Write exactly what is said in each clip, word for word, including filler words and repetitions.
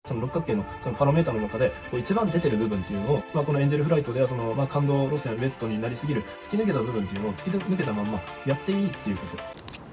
その六角形のそのパラメータの中でこう一番出てる部分っていうのを、まあ、このエンジェルフライトではその、まあ、感動路線ウェットになりすぎる突き抜けた部分っていうのを突き抜けたまんまやっていいっていうこと。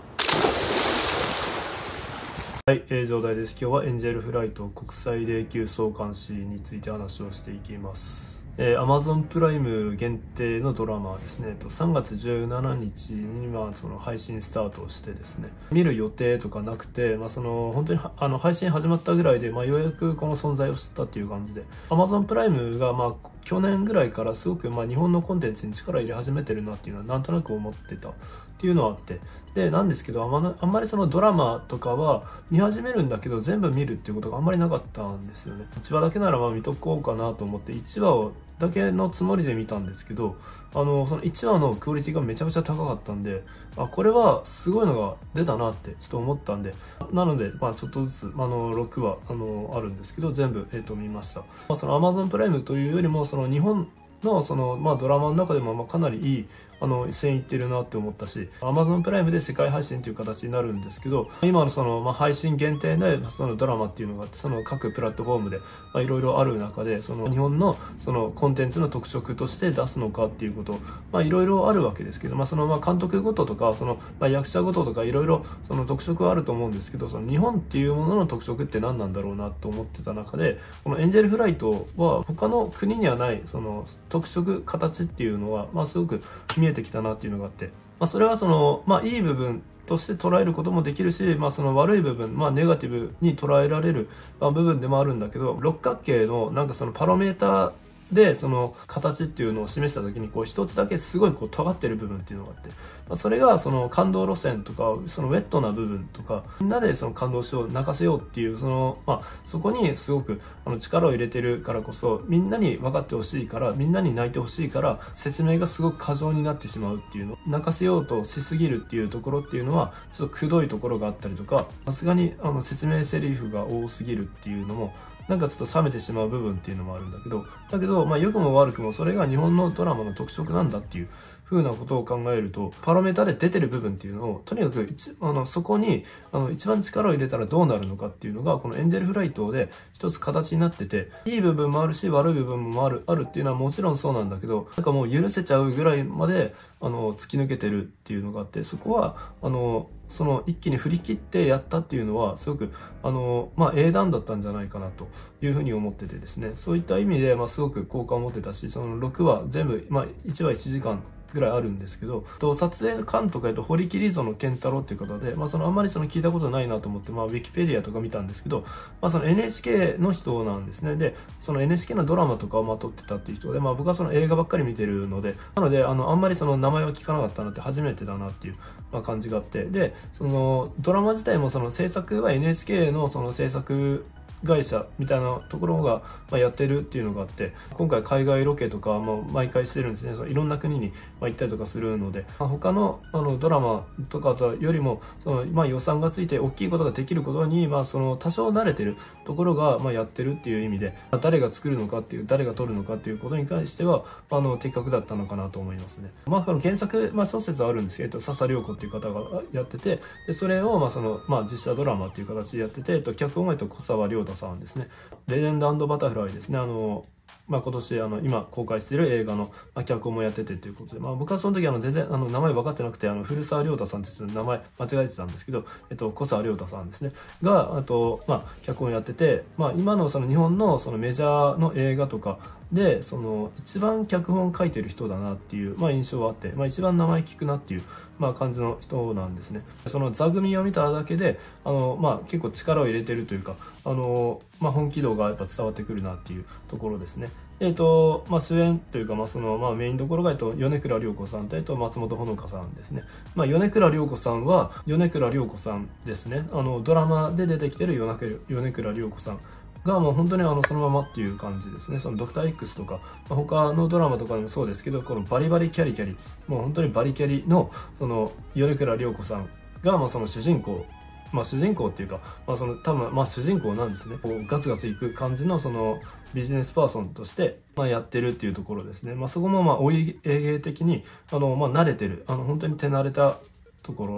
はい、えー、状態です。今日はエンジェルフライト国際永久相関士について話をしていきます。えー、Amazon プライム限定のドラマですね。さんがつじゅうしちにちに、まあ、その配信スタートをしてですね、見る予定とかなくて、まあ、その本当にあの配信始まったぐらいで、まあ、ようやくこの存在を知ったっていう感じで、Amazon プライムが、まあ、去年ぐらいからすごく、まあ、日本のコンテンツに力入れ始めてるなっていうのはなんとなく思ってたっていうのはあって、でなんですけどあんま、あんまりそのドラマとかは見始めるんだけど全部見るっていうことがあんまりなかったんですよね。いちわだけならまあ見とこうかなと思っていちわをだけのつもりで見たんですけど、あのそのいちわのクオリティがめちゃくちゃ高かったんで、あこれはすごいのが出たなってちょっと思ったんで、なのでまあちょっとずつあのろくわあのあるんですけど全部、えー、と見ました。まあ、その Amazon プライムというよりもその日本のその、まあ、ドラマの中でもまあかなりいいあの線いってるなって思ったし、 Amazon プライムで世界配信という形になるんですけど、今のその、まあ、配信限定でそのドラマっていうのがあって、その各プラットフォームでいろいろある中で、その日本のそのコンテンツの特色として出すのかっていうこと、いろいろあるわけですけど、まあ、そのまあ監督ごととかそのまあ役者ごととかいろいろその特色はあると思うんですけど、その日本っていうものの特色って何なんだろうなと思ってた中で、このエンジェルフライトは他の国にはないその特色形っていうのは、まあ、すごく見えてきたなっていうのがあって、まあ、それはその、まあ、いい部分として捉えることもできるし、まあ、その悪い部分、まあ、ネガティブに捉えられる部分でもあるんだけど、六角形のなんかそのパラメーターでその形っていうのを示した時にこう一つだけすごいこう尖ってる部分っていうのがあって、まあ、それがその感動路線とかそのウェットな部分とか、みんなでその感動しよう泣かせようっていうその、まあ、そこにすごくあの力を入れてるからこそ、みんなに分かってほしいから、みんなに泣いてほしいから説明がすごく過剰になってしまうっていうの、泣かせようとしすぎるっていうところっていうのはちょっとくどいところがあったりとか、さすがにあの説明セリフが多すぎるっていうのもなんかちょっと冷めてしまう部分っていうのもあるんだけど、だけど、まあ良くも悪くもそれが日本のドラマの特色なんだっていう風なことを考えると、パラメータで出てる部分っていうのを、とにかくあのそこにあの一番力を入れたらどうなるのかっていうのが、このエンジェルフライトで一つ形になってて、いい部分もあるし悪い部分もある、あるっていうのはもちろんそうなんだけど、なんかもう許せちゃうぐらいまであの突き抜けてるっていうのがあって、そこはあのその一気に振り切ってやったっていうのはすごくあの、まあ、英断だったんじゃないかなというふうに思っててですね、そういった意味で、まあ、すごく好感を持ってたし、そのろくわ全部、まあ、いちわいちじかんぐらいあるんですけど、と撮影監督と堀切園健太郎っていう方で、まあ、そのあんまりその聞いたことないなと思って、まあ、ウィキペディアとか見たんですけど、まあ、その エヌエイチケー の人なんですね。でその エヌエイチケー のドラマとかをまとってたっていう人で、まあ、僕はその映画ばっかり見てるので、なのであのあんまりその名前は聞かなかったなって初めてだなっていう、まあ、感じがあって、でそのドラマ自体もその制作は エヌエイチケー のその制作会社みたいなところがやってるっていうのがあって、今回海外ロケとかも毎回してるんですね。そのいろんな国に行ったりとかするので、他のあのドラマとかよりもその、まあ、予算がついて大きいことができることに、まあ、その多少慣れてるところがまあやってるっていう意味で、誰が作るのかっていう、誰が撮るのかっていうことに関してはあの的確だったのかなと思いますね。まあ、その原作、まあ、小説はあるんですけど、笹良子っていう方がやってて、でそれをまあその、まあ、実写ドラマっていう形でやってて、脚本は小沢亮太さんですね。レジェンド&バタフライですね。あのまあ、今年あの今公開している映画の脚本もやっててということで、まあ、僕はその時あの全然あの名前分かってなくて、あの古澤亮太さんっていう名前間違えてたんですけど、えっと、小沢亮太さんですねがあと、まあ、脚本やってて、まあ、今のその日本のそのメジャーの映画とかでその一番脚本書いてる人だなっていう、まあ、印象はあって、まあ、一番名前聞くなっていう、まあ、感じの人なんですね。その座組を見ただけであの、まあ、結構力を入れてるというか、あの、まあ、本気度がやっぱ伝わってくるなっていうところですね。えーとまあ、主演というか、まあそのまあ、メインどころが、えっと、米倉涼子さんと、えっと、松本穂香さんですね。まあ、米倉涼子さんは米倉涼子さんですね。あのドラマで出てきてる米倉米倉涼子さんがもう本当にあのそのままっていう感じですね。そのドクター X とか、まあ、他のドラマとかでもそうですけど、このバリバリキャリキャリ、もう本当にバリキャリのその米倉涼子さんがまあその主人公、まあ主人公っていうか、まあその多分まあ主人公なんですね。こうガツガツいく感じのそのビジネスパーソンとしてまあやってるっていうところですね。まあそこもまあお家芸的にあのまあ慣れてる、あの本当に手慣れたところっ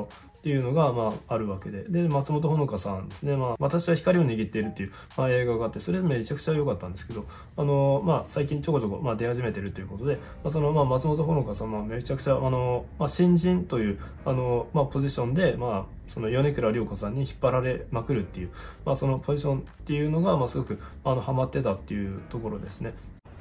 っていうのが、まあ、あるわけで。で、松本穂香さんですね。まあ、私は光を握っているっていう、まあ、映画があって、それめちゃくちゃ良かったんですけど、あの、まあ、最近ちょこちょこ、まあ、出始めてるということで、まあ、その、まあ、松本穂香さんはめちゃくちゃ、あの、まあ、新人という、あの、まあ、ポジションで、まあ、その米倉涼子さんに引っ張られまくるっていう、まあ、そのポジションっていうのが、まあ、すごく、あの、ハマってたっていうところですね。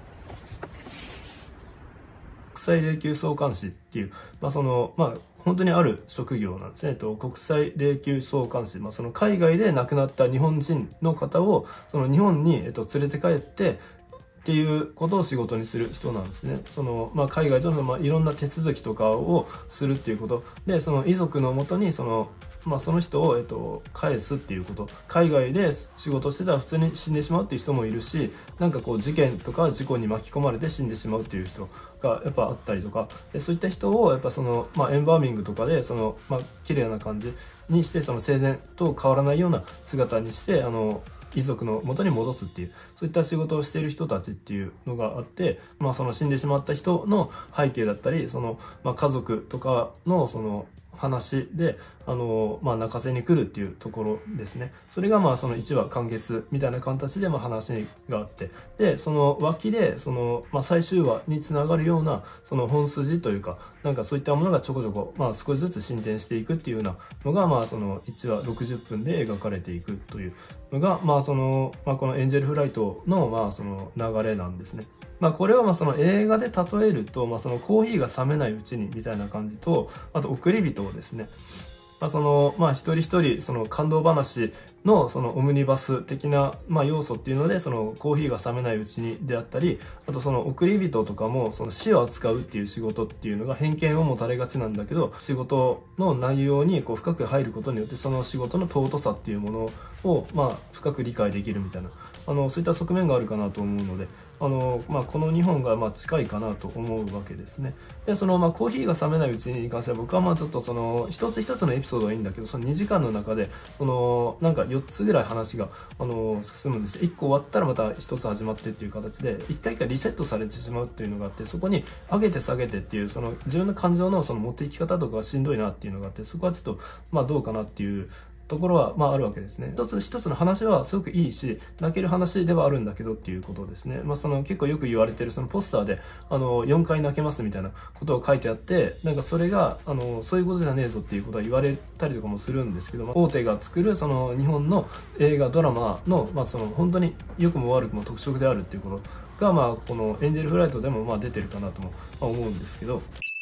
国際霊柩総監視っていう、まあ、その、まあ、本当にある職業なんですね。と国際霊柩総監視、まあ、その海外で亡くなった日本人の方を、その日本に、えっと、連れて帰って、っていうことを仕事にする人なんですね。その、まあ、海外との、まあ、いろんな手続きとかをするっていうことで、その遺族のもとに、その、まあ、その人を、えっと、返すっていうこと。海外で仕事してたら普通に死んでしまうっていう人もいるし、なんかこう事件とか事故に巻き込まれて死んでしまうっていう人がやっぱあったりとか、でそういった人をやっぱその、まあ、エンバーミングとかで、その、まあ、綺麗な感じにして、その生前と変わらないような姿にして、あの、遺族の元に戻すっていう、そういった仕事をしている人たちっていうのがあって、まあ、その死んでしまった人の背景だったり、その、まあ、家族とかのその話で、あの、まあ、泣かせに来るっていうところですね。それがまあそのいちわ完結みたいな形でまあ話があって、で、その脇で、その、まあ、最終話につながるような、その本筋というか、なんかそういったものがちょこちょこ、まあ、少しずつ進展していくっていうようなのが、まあ、そのいちわろくじゅっぷんで描かれていくというのが、まあ、その、まあ、このエンジェルフライトの、まあ、その流れなんですね。まあこれはまあその映画で例えると、まあそのコーヒーが冷めないうちにみたいな感じと、あと送り人をですね、まあその、まあ一人一人その感動話のそのオムニバス的なまあ要素っていうので、そのコーヒーが冷めないうちにであったり、あとその送り人とかもその死を扱うっていう仕事っていうのが偏見を持たれがちなんだけど、仕事の内容にこう深く入ることによってその仕事の尊さっていうものをまあ深く理解できるみたいな、あのそういった側面があるかなと思うので、あのまあ、このにほんがまあ近いかなと思うわけですね。でそのまあコーヒーが冷めないうちに関しては、僕はまあちょっとその一つ一つのエピソードはいいんだけど、そのにじかんの中でそのなんかよっつぐらい話があの進むんですよ。いっこ終わったらまたひとつ始まってっていう形でいっかいいっかいリセットされてしまうっていうのがあって、そこに上げて下げてっていうその自分の感情のその持っていき方とかがしんどいなっていうのがあって、そこはちょっとまあどうかなっていうところはまああるわけですね。一つ一つの話はすごくいいし、泣ける話ではあるんだけどっていうことですね。まあその結構よく言われてるそのポスターであのよんかい泣けますみたいなことを書いてあって、なんかそれがあのそういうことじゃねえぞっていうことは言われたりとかもするんですけど、まあ、大手が作るその日本の映画ドラマのまあその本当に良くも悪くも特色であるっていうことが、まあこのエンジェルフライトでもまあ出てるかなとも思うんですけど。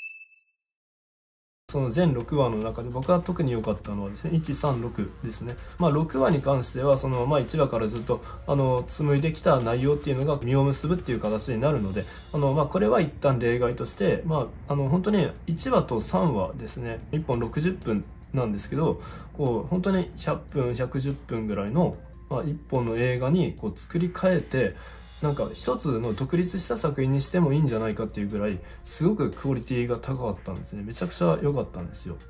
その全ろくわの中で僕は特に良かったのはですね、いちさんろくですね。まあろくわに関してはそのまあいちわからずっとあの紡いできた内容っていうのが実を結ぶっていう形になるので、あのまあこれは一旦例外として、まああの本当にいちわとさんわですね、いっぽんろくじゅっぷんなんですけど、こう本当にひゃっぷんひゃくじゅっぷんぐらいの、まあ、いっぽんの映画にこう作り変えて、なんか一つの独立した作品にしてもいいんじゃないかっていうぐらいすごくクオリティが高かったんですね。めちゃくちゃ良かったんですよ。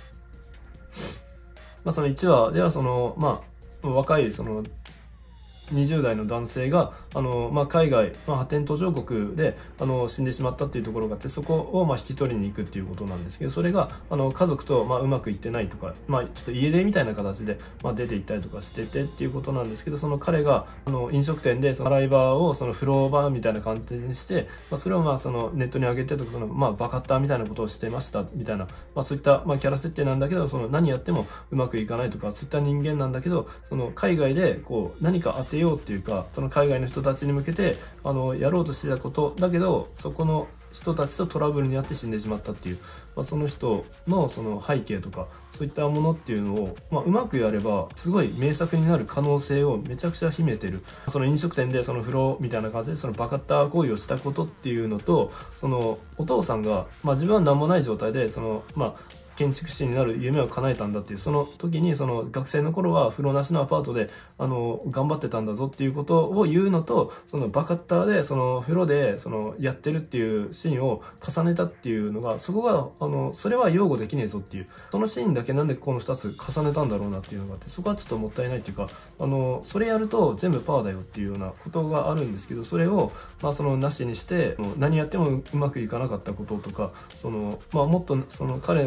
まあそのいちわではそのまあ若いそのにじゅうだいの男性があの、まあ、海外、まあ、発展途上国であの死んでしまったっていうところがあって、そこをまあ引き取りに行くっていうことなんですけど、それがあの家族とまあうまくいってないとか、まあ、ちょっと家出みたいな形でまあ出て行ったりとかしててっていうことなんですけど、その彼があの飲食店でその洗い場をそのフローバーみたいな感じにして、まあ、それをまあそのネットに上げてとか、そのまあバカッターみたいなことをしてましたみたいな、まあ、そういったまあキャラ設定なんだけど、その何やってもうまくいかないとか、そういった人間なんだけど、その海外でこう何か当てようっていうか、その海外の人たちに向けてあのやろうとしてたことだけど、そこの人たちとトラブルにあって死んでしまったっていう、まあ、その人のその背景とかそういったものっていうのを、まあ、うまくやればすごい名作になる可能性をめちゃくちゃ秘めてる。その飲食店でその風呂みたいな感じでそのバカッター行為をしたことっていうのと、そのお父さんが、まあ、自分は何もない状態でそのまあ建築士になる夢を叶えたんだっていう、その時にその学生の頃は風呂なしのアパートであの頑張ってたんだぞっていうことを言うのと、そのバカッターでその風呂でそのやってるっていうシーンを重ねたっていうのが、そこがあのそれは擁護できねえぞっていう、そのシーンだけなんでこのふたつ重ねたんだろうなっていうのがあって、そこはちょっともったいないっていうか、あのそれやると全部パーだよっていうようなことがあるんですけど、それをまあそのなしにして何やってもうまくいかなかったこととか、そのまあもっとその彼を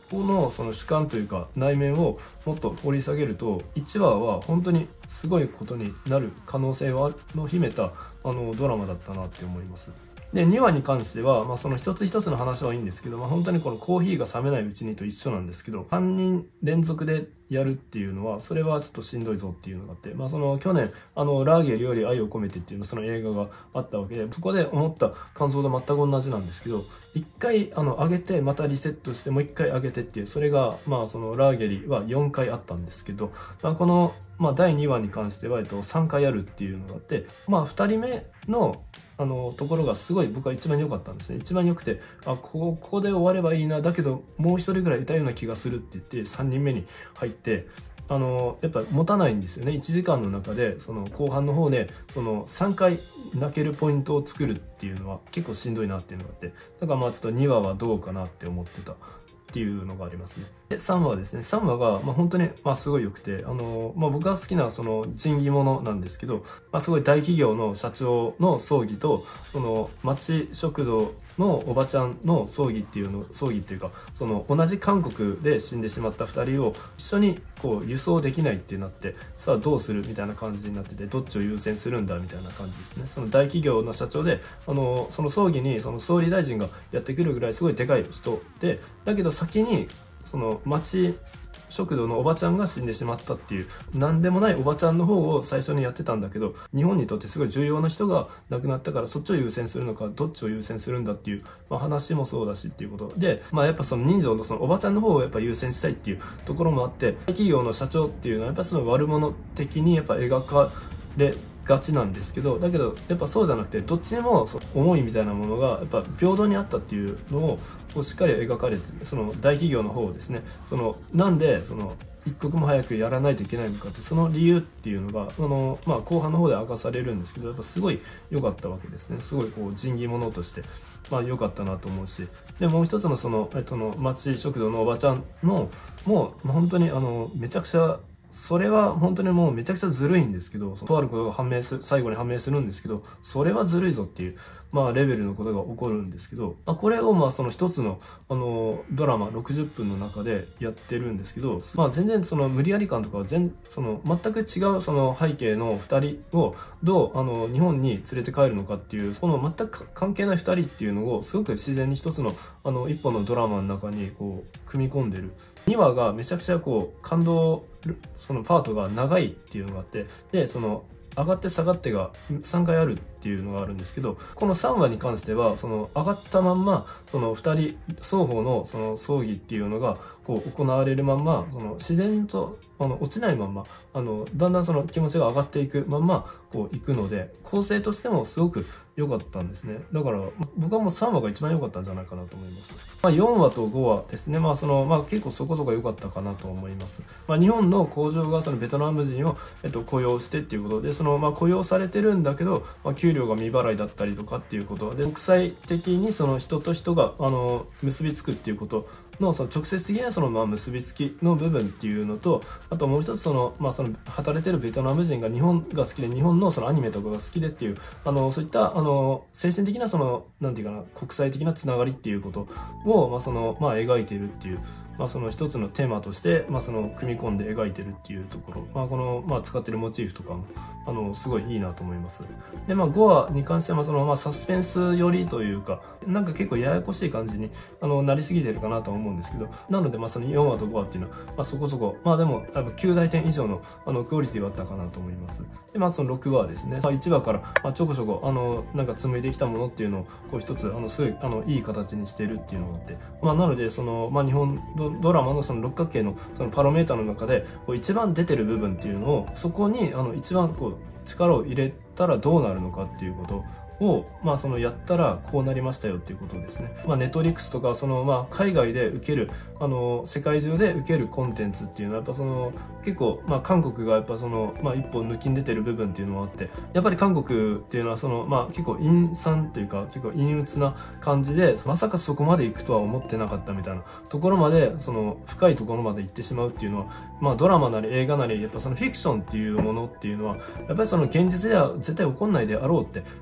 のその主観というか内面をもっと掘り下げると、いちわは本当にすごいことになる可能性を秘めたあのドラマだったなって思います。でにわに関しては、まあ、その一つ一つの話はいいんですけど、まあ、本当にこのコーヒーが冷めないうちにと一緒なんですけど、さんにん連続でやるっていうのはそれはちょっとしんどいぞっていうのがあって、まあ、その去年あのラーゲリより愛を込めてっていうのその映画があったわけで、そこで思った感想と全く同じなんですけど、一回あの上げてまたリセットしてもう一回上げてっていう、それがまあそのラーゲリはよんかいあったんですけど、まあ、このまあだいにわに関しては、えっと、さんかいあるっていうのがあって、まあ、ふたりめのあのところがすごい僕は一番良かったんですね。一番良くて、あ、ここ、ここで終わればいいな、だけどもう一人ぐらいいたような気がするって言ってさんにんめに入って、あのやっぱ持たないんですよね。いちじかんの中でその後半の方でそのさんかい泣けるポイントを作るっていうのは結構しんどいなっていうのがあって、だからまあちょっとにわはどうかなって思ってたっていうのがありますね。でさんわですね。さんわが、まあ、本当に、まあ、すごい良くて、あの、まあ、僕が好きなその仁義者なんですけど、まあ、すごい大企業の社長の葬儀と、その町食堂のおばちゃんの葬儀っていうの、葬儀っていうか、その同じ韓国で死んでしまったふたりを一緒にこう輸送できないってなって、さあどうするみたいな感じになってて、どっちを優先するんだみたいな感じですね。その大企業の社長で、あの、その葬儀にその総理大臣がやってくるぐらいすごいでかい人で、だけど先にその町食堂のおばちゃんが死んでしまったっていう、何でもないおばちゃんの方を最初にやってたんだけど、日本にとってすごい重要な人が亡くなったから、そっちを優先するのかどっちを優先するんだっていう、まあ、話もそうだしっていうことで、まあやっぱその人情のそのおばちゃんの方をやっぱ優先したいっていうところもあって、企業の社長っていうのはやっぱその悪者的にやっぱ描かれがちなんですけど、だけどやっぱそうじゃなくて、どっちにもその思いみたいなものがやっぱ平等にあったっていうのをこうしっかり描かれて、その大企業の方をですね、そのなんでその一刻も早くやらないといけないのかって、その理由っていうのがあの、まあ、後半の方で明かされるんですけど、やっぱすごい良かったわけですね。すごいこう仁義者としてまあ良かったなと思うし、でもう一つのその、えっと、の町食堂のおばちゃんのもう本当にあのめちゃくちゃ、それは本当にもうめちゃくちゃずるいんですけど、とあることが判明する、最後に判明するんですけど、それはずるいぞっていう、まあレベルのことが起こるんですけど、まあ、これをまあその一つのあのドラマろくじゅっぷんの中でやってるんですけど、まあ全然その無理やり感とかは全、その全く違うその背景のふたりをどうあの日本に連れて帰るのかっていう、その全く関係ないふたりっていうのをすごく自然に一つのあの一本のドラマの中にこう組み込んでる。にわがめちゃくちゃこう感動、そのパートが長いっていうのがあって、でその上がって下がってがさんかいあるっていうのがあるんですけど、このさんわに関してはその上がったまんまそのふたり双方のその葬儀っていうのがこう行われるまんま、その自然とあの落ちないまんま、あのだんだんその気持ちが上がっていくまんまこういくので、構成としてもすごく良かったんですね。だから僕はもうさんわが一番良かったんじゃないかなと思います。まあ、よんわとごわですね。まあそのまあ結構そこそこ良かったかなと思います。まあ、日本の工場がそのベトナム人をえっと雇用してっていうことで、そのまあ雇用されてるんだけど、まあ、給料が未払いだったりとかっていうことで、国際的にその人と人があの結びつくっていうことのその直接的なそのまあ結びつきの部分っていうのと、あともう一つそのまあその働いてるベトナム人が日本が好きで、日本のそのアニメとかが好きでっていう、あのそういったあの精神的なそのなんていうかな、国際的なつながりっていうことをまあそのまあ描いているっていう、まあその一つのテーマとしてまあその組み込んで描いてるっていうところ、まあこのまあ使ってるモチーフとかもあのすごいいいなと思います。でまあごわに関してはそのまあサスペンス寄りというか、なんか結構ややこしい感じにあのなりすぎてるかなとは思うんですけど、なのでまあそのよんわとごわっていうのは、まあ、そこそこまあでも多分きゅうだいてん以上のあのクオリティはあったかなと思います。でまあそのろくわですね、まあ、いちわからまあちょこちょこあのなんか紡いできたものっていうのをこう一つあのすごいあのいい形にしてるっていうのがあって、まあなのでそのまあ日本ドラマのその六角形のそのパロメーターの中でこう一番出てる部分っていうのを、そこにあの一番こう力を入れたらどうなるのかっていうことを、まあそのやったらこうなりましたよっていうことですね。まあネットフリックスとかそのまあ海外で受けるあの世界中で受けるコンテンツっていうのはやっぱその結構まあ韓国がやっぱそのまあ一本抜きん出てる部分っていうのもあって、やっぱり韓国っていうのはそのまあ結構陰惨というか結構陰鬱な感じで、まさかそこまで行くとは思ってなかったみたいなところまで、その深いところまで行ってしまうっていうのは、まあドラマなり映画なりやっぱそのフィクションっていうものっていうのはやっぱりその現実では絶対起こんないであろうって、あの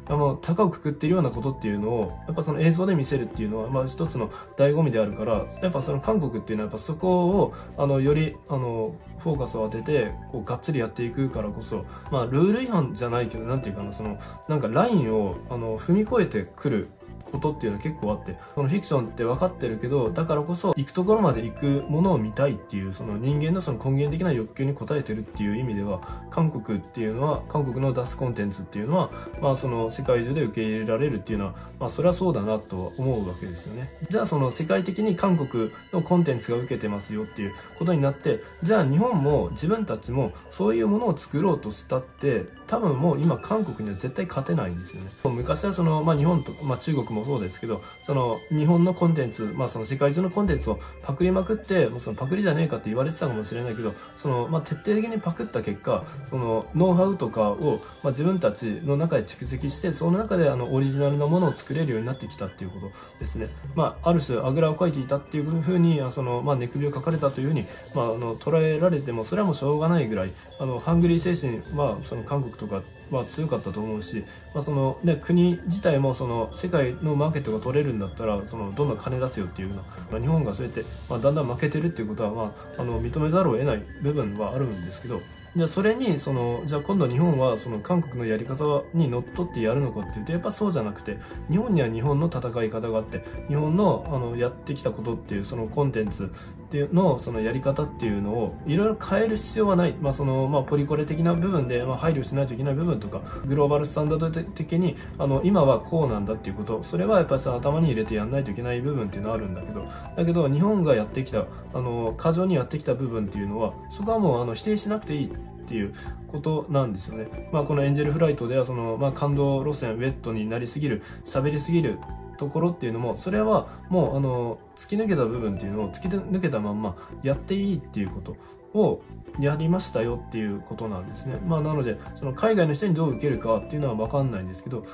高をくくっているようなことっていうのをやっぱその映像で見せるっていうのはまあ一つの醍醐味であるから、やっぱその韓国っていうのはやっぱそこをあのよりあのフォーカスを当ててこうがっつりやっていくからこそ、まあルール違反じゃないけどなんていうかな、そのなんかラインをあの踏み越えてくることっていうのは結構あって、そのフィクションって分かってるけどだからこそ行くところまで行くものを見たいっていうその人間のその根源的な欲求に応えてるっていう意味では、韓国っていうのは韓国の出すコンテンツっていうのはまあその世界中で受け入れられるっていうのはまあそれはそうだなとは思うわけですよね。じゃあその世界的に韓国のコンテンツが受けてますよっていうことになって、じゃあ日本も自分たちもそういうものを作ろうとしたって多分もう今韓国には絶対勝てないんですよね。昔はその、まあ、日本と、まあ、中国もそうですけど、その日本のコンテンツ、まあ、その世界中のコンテンツをパクりまくって、もうそのパクリじゃねえかって言われてたかもしれないけど、その、まあ、徹底的にパクった結果、そのノウハウとかを、まあ、自分たちの中で蓄積して、その中であのオリジナルなものを作れるようになってきたっていうことですね。まあ、ある種あぐらをかいていたっていうふうに、その、まあ、寝首をかかれたというふうに、まあ、あの捉えられてもそれはもうしょうがないぐらい、あのハングリー精神はその韓国とかは強かったと思うし、まあそのね、国自体もその世界のマーケットが取れるんだったらそのどんどん金出せよっていうような、まあ、日本がそうやって、まあ、だんだん負けてるっていうことは、まあ、あの認めざるを得ない部分はあるんですけど、じゃあそれにそのじゃあ今度日本はその韓国のやり方にのっとってやるのかっていうとやっぱそうじゃなくて、日本には日本の戦い方があって、日本のあのやってきたことっていうそのコンテンツっていうのそのやり方っていうのをいろいろ変える必要はない、まあそのまあ、ポリコレ的な部分で、まあ、配慮しないといけない部分とかグローバルスタンダード的にあの今はこうなんだっていうこと、それはやっぱり頭に入れてやんないといけない部分っていうのはあるんだけど、だけど日本がやってきたあの過剰にやってきた部分っていうのはそこはもうあの否定しなくていいっていうことなんですよね。まあ、このエンジェルフライトではその、まあ、感動路線ウェットになりすぎる喋りすぎるところっていうのもそれはもうあの突き抜けた部分っていうのを突き抜けたまんまやっていいっていうことをやりましたよっていうことなんですね。まあなのでその海外の人にどう受けるかっていうのは分かんないんですけど、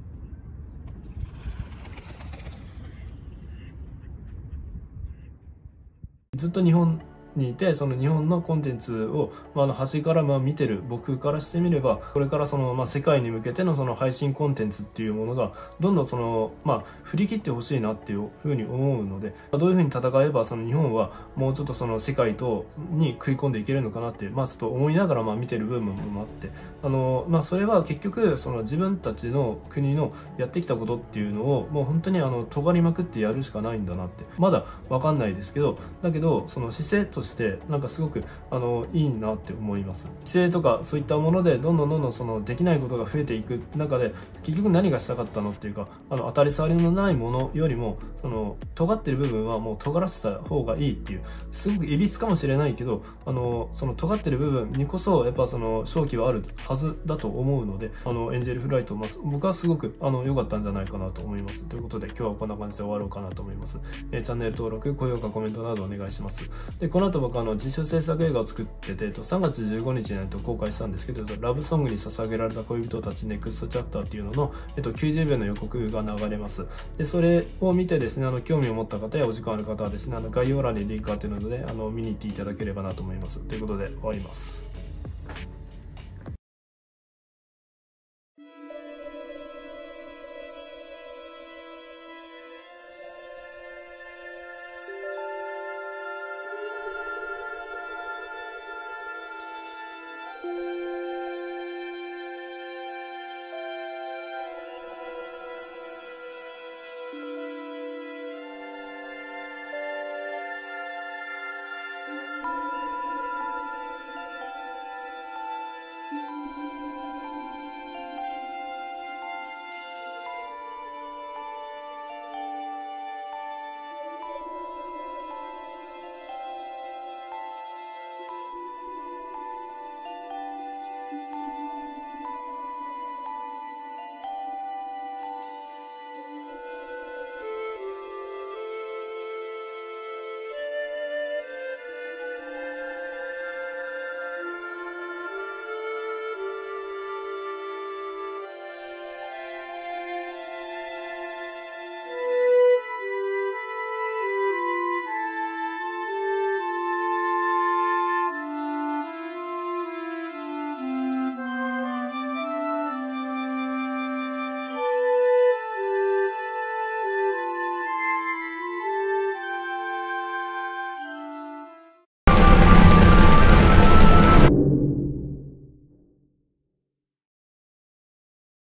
ずっと日本にいてその日本のコンテンツを、まあ、あの端からまあ見てる僕からしてみれば、これからその、まあ、世界に向けてのその配信コンテンツっていうものがどんどんその、まあ、振り切ってほしいなっていうふうに思うので、どういうふうに戦えばその日本はもうちょっとその世界とに食い込んでいけるのかなって、まあ、ちょっと思いながらまあ見てる部分もあって、あの、まあ、それは結局その自分たちの国のやってきたことっていうのをもう本当にあの尖りまくってやるしかないんだなって、まだ分かんないですけど、だけどその姿勢としてなんかすごくあのいいなって思います。姿勢とかそういったものでどんどんどんどんそのできないことが増えていく中で、結局何がしたかったのっていうか、あの当たり障りのないものよりもその尖ってる部分はもう尖らせた方がいいっていう、すごくいびつかもしれないけど、あのその尖ってる部分にこそやっぱその勝機はあるはずだと思うので、あのエンジェルフライト、まあ、僕はすごくあの良かったんじゃないかなと思います。ということで今日はこんな感じで終わろうかなと思います。えー、チャンネル登録、高評価、コメントなどお願いします。でこの後僕あの自主制作映画を作ってて、さんがつじゅうごにちに、えっと、公開したんですけど、ラブソングに捧げられた恋人たちネクストチャプターっていうのの、えっと、きゅうじゅうびょうの予告が流れます。でそれを見てですね、あの興味を持った方やお時間ある方はですね、あの概要欄にリンク貼っているのであの見に行っていただければなと思います。ということで終わります。